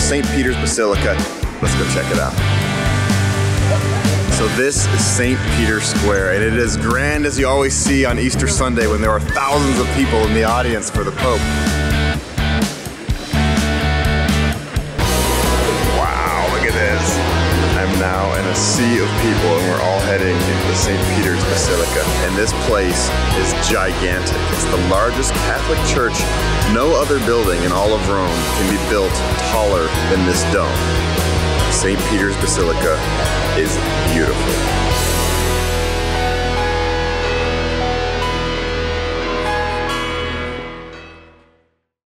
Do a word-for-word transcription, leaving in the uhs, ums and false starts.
Saint Peter's Basilica. Let's go check it out. So this is Saint Peter's Square, and it is as grand as you always see on Easter Sunday when there are thousands of people in the audience for the Pope. Wow, look at this. I'm now in a sea of people, and we're all heading into the Saint Peter's Basilica. And this place is gigantic. It's the largest Catholic church. No other building in all of Rome can be built taller than this dome. Saint Peter's Basilica is beautiful.